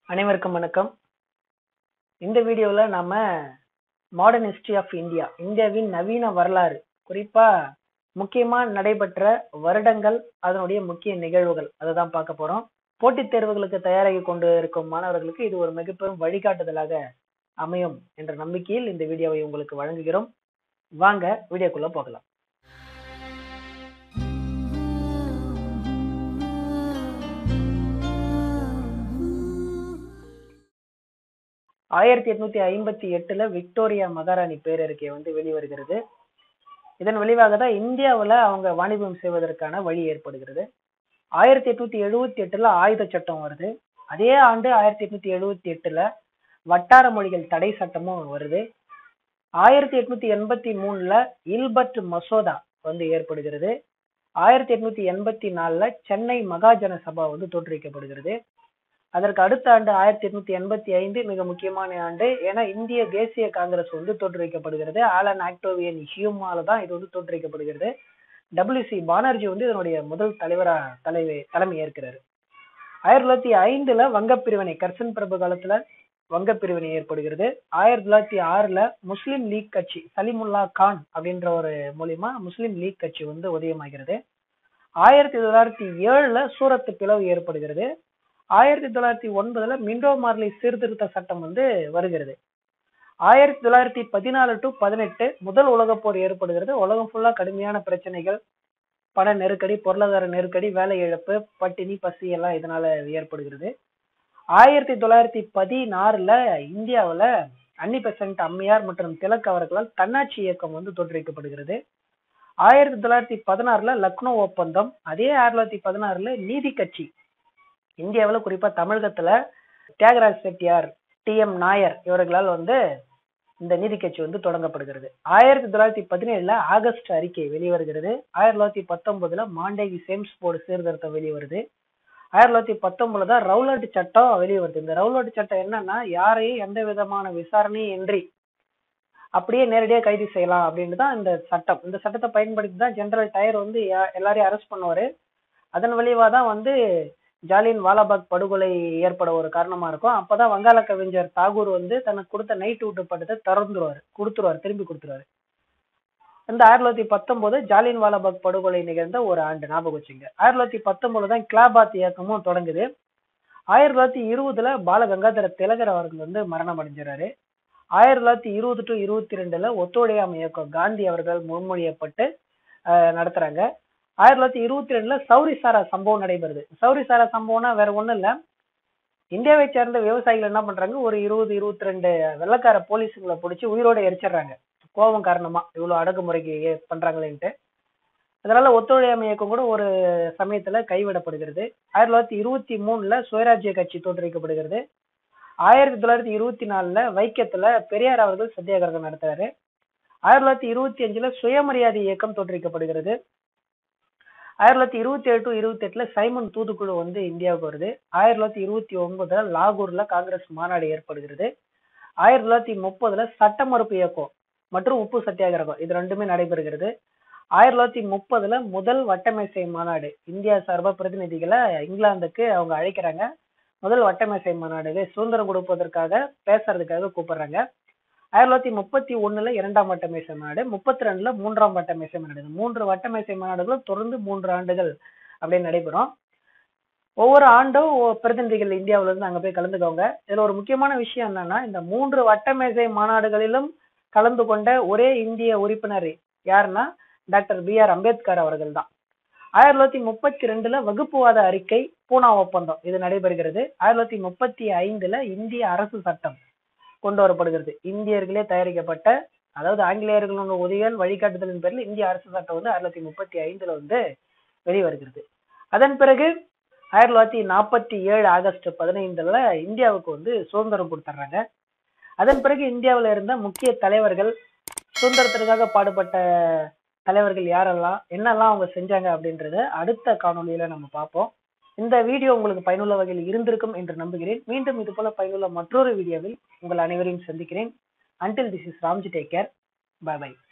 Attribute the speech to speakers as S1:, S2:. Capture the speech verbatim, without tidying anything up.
S1: அனைவருக்கும் வணக்கம். இந்த வீடியோல நாம மாடர்ன் ஹிஸ்டரி ஆஃப் இந்தியா, இந்தியாவின் நவீன வரலாறு, குறிப்பா முக்கியமா நடைபெற்ற வருடங்கள், அதனுடைய முக்கிய நிகழ்வுகள் அதை தான் பார்க்க போறோம். போட்டித் தேர்வுகளுக்கு தயாராகி கொண்டு இருக்கும் மாணவர்களுக்கு இது ஒரு மிகப்பெரும் வழிகாட்டுதலாக அமையும் என்ற நம்பிக்கையில் இந்த வீடியோவை உங்களுக்கு வழங்குகிறோம். வாங்க வீடியோக்குள்ள போகலாம். ஆயிரத்தி எட்நூத்தி ஐம்பத்தி எட்டுல விக்டோரியா மகாராணி பேரறிக்கை வந்து வெளிவருகிறது. இதன் விளைவாக தான் இந்தியாவில் அவங்க வாணிபம் செய்வதற்கான வழி ஏற்படுகிறது. ஆயிரத்தி எட்நூத்தி எழுபத்தி எட்டுல ஆயுத சட்டம் வருது. அதே ஆண்டு ஆயிரத்தி எட்நூத்தி எழுபத்தி எட்டுல வட்டார மொழிகள் தடை சட்டமும் வருது. ஆயிரத்தி எட்நூத்தி எண்பத்தி மூணுல இல்பர்ட் மசோதா வந்து ஏற்படுகிறது. ஆயிரத்தி எட்நூத்தி எண்பத்தி நாலுல சென்னை மகாஜன சபா வந்து தோற்றுவிக்கப்படுகிறது. அதற்கு அடுத்த ஆண்டு ஆயிரத்தி எட்நூத்தி எண்பத்தி ஐந்து மிக முக்கியமான ஆண்டு. ஏன்னா இந்திய தேசிய காங்கிரஸ் வந்து தோற்றுவிக்கப்படுகிறது. ஆலன் ஆக்டோவியன் ஹியூமால தான் இது வந்து தோற்றுவிக்கப்படுகிறது. டபிள்யூ சி பானர்ஜி வந்து இதனுடைய முதல் தலைவரா தலைமை தலைமை ஏற்கிறாரு. ஆயிரத்தி தொள்ளாயிரத்தி ஐந்துல வங்கப்பிரிவினை, கர்சன் பிரபு காலத்துல வங்கப்பிரிவினை ஏற்படுகிறது. ஆயிரத்தி தொள்ளாயிரத்தி ஆறுல முஸ்லிம் லீக் கட்சி, சலிமுல்லா கான் அப்படின்ற ஒரு மூலியமா முஸ்லிம் லீக் கட்சி வந்து உதயமாகிறது. ஆயிரத்தி தொள்ளாயிரத்தி ஏழுல சூரத் பிளவு ஏற்படுகிறது. ஆயிரத்தி தொள்ளாயிரத்தி ஒன்பதுல மிண்டோ மார்லி சீர்திருத்த சட்டம் வந்து வருகிறது. ஆயிரத்தி தொள்ளாயிரத்தி பதினாலு டு பதினெட்டு முதல் உலக போர் ஏற்படுகிறது. உலகம் ஃபுல்லா கடுமையான பிரச்சனைகள், பண நெருக்கடி, பொருளாதார நெருக்கடி, வேலை இழப்பு, பட்டினி, பசி எல்லாம் இதனால ஏற்படுகிறது. ஆயிரத்தி தொள்ளாயிரத்தி பதினாறுல இந்தியாவில அன்னி பெசன்ட் அம்மையார் மற்றும் திலக் அவர்களால் தன்னாட்சி இயக்கம் வந்து தோற்றுவிக்கப்படுகிறது. ஆயிரத்தி தொள்ளாயிரத்தி பதினாறுல லக்னோ ஒப்பந்தம். அதே ஆயிரத்தி தொள்ளாயிரத்தி பதினாறுல நீதி கட்சி இந்தியாவில், குறிப்பா தமிழகத்துல தியாகராஜ் செட்டியார், டி எம் நாயர் இவர்களால் வந்து இந்த நீதி கட்சி வந்து தொடங்கப்படுகிறது. ஆயிரத்தி தொள்ளாயிரத்தி பதினேழுல ஆகஸ்ட் அறிக்கை வெளிவருகிறது. ஆயிரத்தி தொள்ளாயிரத்தி பத்தொன்பதுல மாண்டேகி சேம்ஸ் போர்டு சீர்திருத்தம் வெளிவருது. ஆயிரத்தி தொள்ளாயிரத்தி பத்தொன்பதுல தான் ரவுலட் சட்டம் வெளிவருது. இந்த ரவுலட் சட்டம் என்னன்னா, யாரையும் எந்த விதமான விசாரணையும் இன்றி அப்படியே நேரடியாக கைது செய்யலாம் அப்படின்னு தான் இந்த சட்டம். இந்த சட்டத்தை பயன்படுத்தி தான் ஜெனரல் டயர் வந்து எல்லாரையும் அரெஸ்ட் பண்ணுவாரு. அதன் விளைவா தான் வந்து ஜாலியன் வாலாபாக் படுகொலை ஏற்பட ஒரு காரணமா இருக்கும். அப்பதான் வங்காள கவிஞர் தாகூர் வந்து தனக்கு கொடுத்த நைட் ஊட்டு பட்டத்தை திறந்துருவாரு கொடுத்துருவாரு திரும்பி கொடுத்துருவாரு. இந்த ஆயிரத்தி தொள்ளாயிரத்தி பத்தொன்பது ஜாலியன் வாலாபாக் படுகொலை நிகழ்ந்த ஒரு ஆண்டு, ஞாபகம் வச்சுங்க. ஆயிரத்தி தொள்ளாயிரத்தி பத்தொன்பதுல தான் கிளாபாத் இயக்கமும் தொடங்குது. ஆயிரத்தி தொள்ளாயிரத்தி இருபதுல பால கங்காதர திலகர் அவர்கள் வந்து மரணம் அடைஞ்சாரு. ஆயிரத்தி தொள்ளாயிரத்தி இருபது டு இருபத்தி ரெண்டுல ஒத்துழையாமை இயக்கம் காந்தி அவர்கள் முன்மொழியப்பட்டு நடத்துறாங்க. ஆயிரத்தி தொள்ளாயிரத்தி இருபத்தி ரெண்டுல சௌரிசாரா சம்பவம் நடைபெறுது. சௌரிசாரா சம்பவம்னா வேற ஒண்ணும் இல்ல, இந்தியாவை சேர்ந்த விவசாயிகள் என்ன பண்றாங்க, ஒரு இருபது இருபத்தி ரெண்டு வெள்ளக்கார போலீஸுங்களை பிடிச்சி உயிரோட எரிச்சிடுறாங்க. கோபம் காரணமா இவ்வளவு அடக்குமுறைக்கு பண்றாங்களேன்ட்டு. அதனால ஒத்துழையாமை இயக்கம் கூட ஒரு சமயத்துல கைவிடப்படுகிறது. ஆயிரத்தி தொள்ளாயிரத்தி இருபத்தி மூணுல சுயராஜ்ய கட்சி தோற்றுவிக்கப்படுகிறது. ஆயிரத்தி தொள்ளாயிரத்தி இருபத்தி நாலுல வைக்கத்துல பெரியார் அவர்கள் சத்தியாகிரகம் நடத்துறாரு. ஆயிரத்தி தொள்ளாயிரத்தி இருபத்தி அஞ்சுல சுயமரியாதை இயக்கம் தோற்றுவிக்கப்படுகிறது. ஆயிரத்தி தொள்ளாயிரத்தி இருபத்தி ஏழு டு இருபத்தி எட்டுல சைமன் தூதுக்குழு வந்து இந்தியாவுக்கு வருது. ஆயிரத்தி தொள்ளாயிரத்தி இருபத்தி ஒன்பதுல லாகூர்ல காங்கிரஸ் மாநாடு ஏற்படுகிறது. ஆயிரத்தி தொள்ளாயிரத்தி முப்பதுல சட்ட மறுப்பு இயக்கம் மற்றும் உப்பு சத்தியாகிரகம் இது ரெண்டுமே நடைபெறுகிறது. ஆயிரத்தி தொள்ளாயிரத்தி முப்பதுல முதல் வட்டமேசை மாநாடு, இந்தியா சார்பா பிரதிநிதிகளை இங்கிலாந்துக்கு அவங்க அழைக்கிறாங்க. முதல் வட்டமேசை மாநாடு சுதந்திரம் கொடுப்பதற்காக பேசுறதுக்காக கூப்பிடுறாங்க. ஆயிரத்தி தொள்ளாயிரத்தி முப்பத்தி ஒண்ணுல இரண்டாம் வட்டமேசை மாநாடு, முப்பத்தி ரெண்டுல மூன்றாம் வட்டமேசை மாநாடு. மூன்று வட்டமேசை மாநாடுகளும் தொடர்ந்து மூன்று ஆண்டுகள் அப்படின்னு நடைபெறும். ஒவ்வொரு ஆண்டும் பிரதிநிதிகள் இந்தியாவில இருந்து அங்க போய் கலந்துக்கோங்க. இதுல ஒரு முக்கியமான விஷயம் என்னன்னா, இந்த மூன்று வட்டமேசை மாநாடுகளிலும் கலந்து கொண்ட ஒரே இந்திய உறுப்பினர் யாருன்னா டாக்டர் பி ஆர் அம்பேத்கர் அவர்கள் தான். ஆயிரத்தி தொள்ளாயிரத்தி முப்பத்தி ரெண்டுல வகுப்புவாத அறிக்கை, பூனா ஒப்பந்தம் இது நடைபெறுகிறது. ஆயிரத்தி தொள்ளாயிரத்தி முப்பத்தி ஐந்துல இந்திய அரசு சட்டம் கொண்டு வரப்படுகிறது. இந்தியர்களே தயாரிக்கப்பட்ட, அதாவது ஆங்கிலேயர்களோட உதவியால் வழிகாட்டுதலின் பேரில் இந்திய அரசு சட்டம் வந்து ஆயிரத்தி தொள்ளாயிரத்தி முப்பத்தி ஐந்துல வந்து வெளிவருகிறது. அதன் பிறகு ஆயிரத்தி தொள்ளாயிரத்தி நாற்பத்தி ஏழு ஆகஸ்ட் பதினைந்துல இந்தியாவுக்கு வந்து சுதந்திரம் கொடுத்துட்றாங்க. அதன் பிறகு இந்தியாவில இருந்த முக்கிய தலைவர்கள், சுதந்திரத்திற்காக பாடுபட்ட தலைவர்கள் யாரெல்லாம், என்னெல்லாம் அவங்க செஞ்சாங்க அப்படின்றத அடுத்த காணொலியில நம்ம பார்ப்போம். இந்த வீடியோ உங்களுக்கு பயனுள்ள வகையில் இருந்திருக்கும் என்று நம்புகிறேன். மீண்டும் இது போல பயனுள்ள மற்றொரு வீடியோவில் உங்கள் அனைவரையும் சந்திக்கிறேன். Until this is Ramji, take care. Bye bye.